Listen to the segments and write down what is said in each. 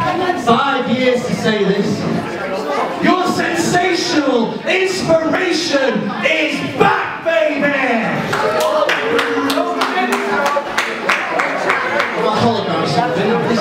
5 years to say this. Your sensational inspiration is back, baby! Well, hologram or something. This is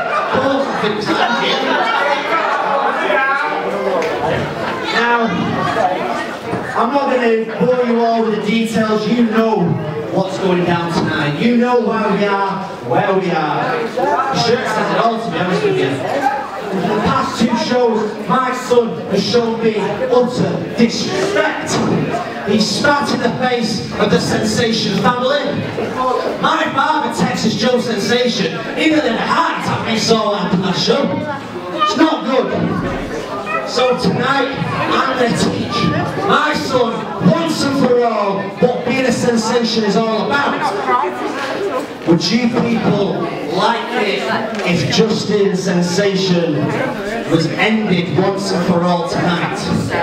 now, I'm not going to bore you all with the details. You know what's going down tonight. You know why we are where we are. The shirt says it all, to be honest with you. For the past 2 shows, my son has shown me utter disrespect. He spat in the face of the Sensation family. My father, Texas Joe Sensation, he nearly had a heart attack when he saw after that show. It's not good. So tonight, I'm going to teach my son once and for all what being a sensation is all about. Would you people like it if Justin's sensation was ended once and for all tonight?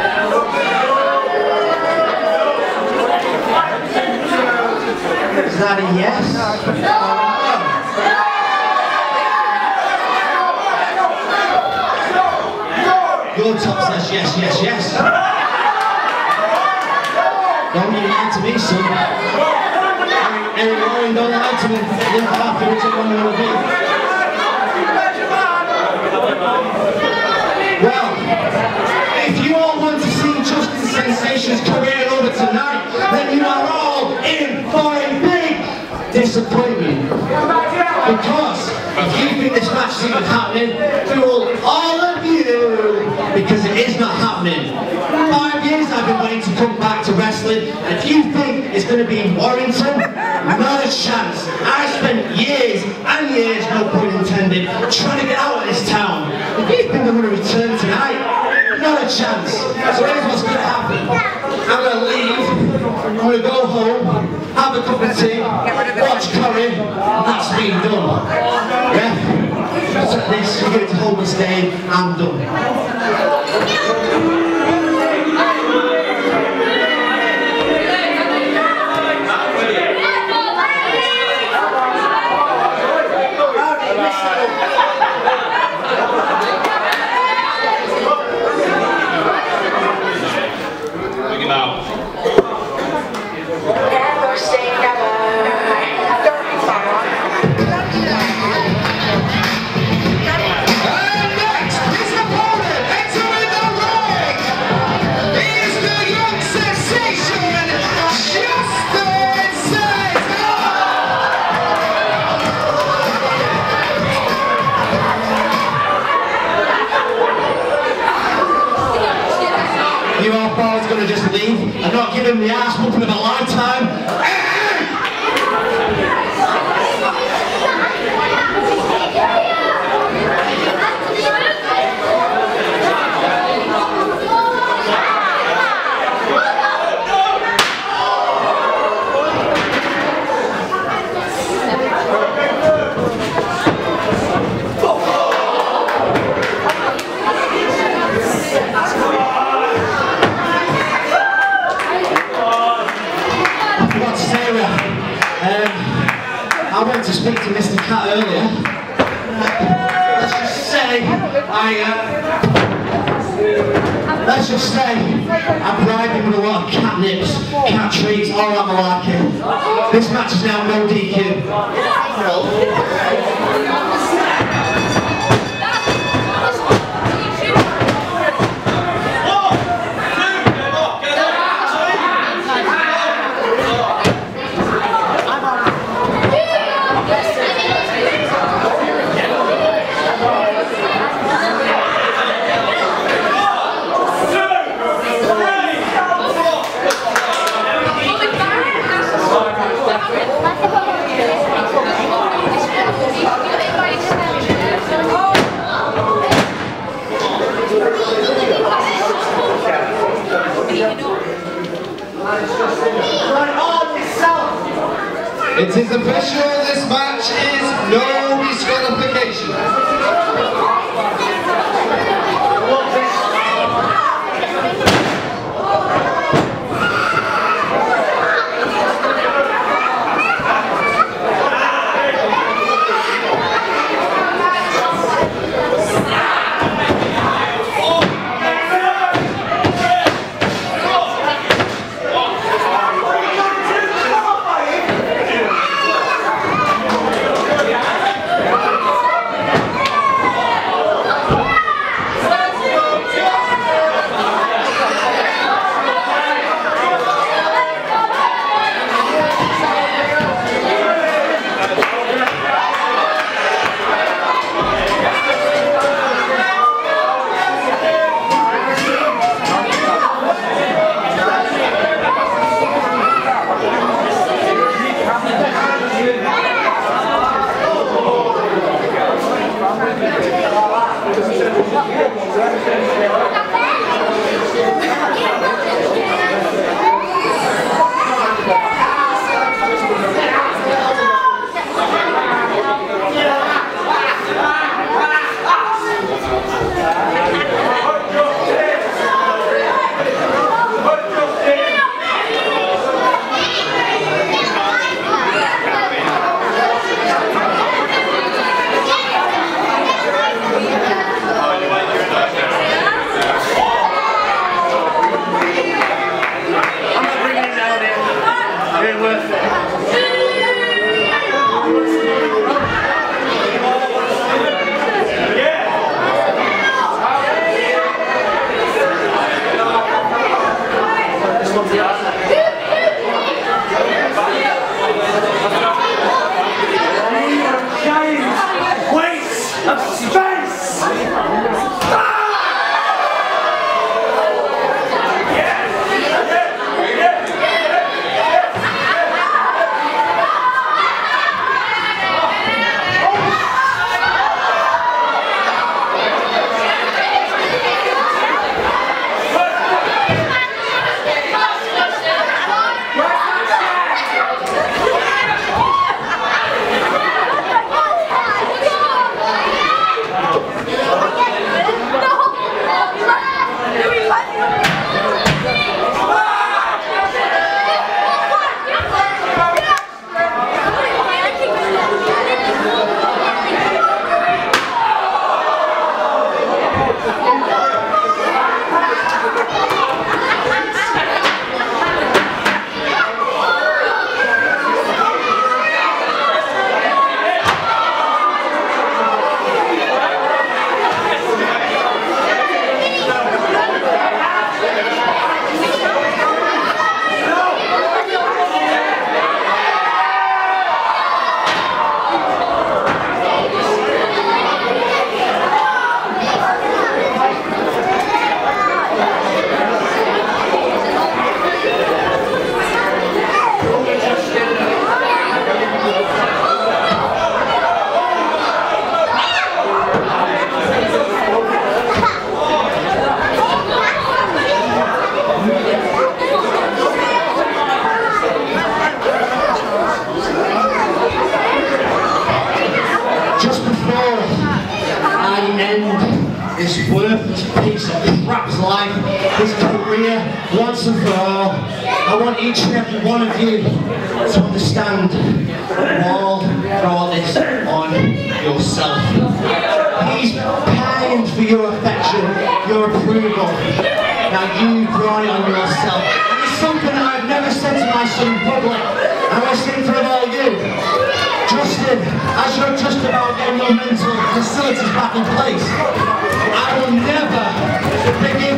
Is that a yes? Your top says yes, yes, yes. Don't you lie to me, son. Eric Warrington, don't lie to me. Look after which one you want to be. Well, if you all want to see Justin Sensation's career over tonight, then you are all in for a big disappointment. Because if you think this match is even happening, fool all of you, because it is not happening. 5 years I've been waiting to come back to wrestling, and if you think it's going to be in Warrington, not a chance. I spent years and years, no pun intended, trying to get out of this town. If you think I'm going to return tonight, not a chance. So here's what's going to happen. I'm going to leave, I'm going to go home, have a cup of tea, watch Curry, and that's me done. Yeah? Just like this, you get to hold me staying, I'm done. You all boys gonna just leave and not give him the ass whooping of a lifetime? I went to speak to Mr. Cat earlier. Let's just say I bribed him with a lot of catnips, cat treats, all that malarkey. This match is now no DQ. It is official, this match is no disqualification. this worthless piece of crap's life, this career, once and for all. I want each and every one of you to understand all brought this on yourself. He's paying for your affection, your approval. Now you brought it on yourself. And it's something that I've never said to my son in public. And I say for all you. Justin, as you're just about getting your mental facilities back in place, I will never forgive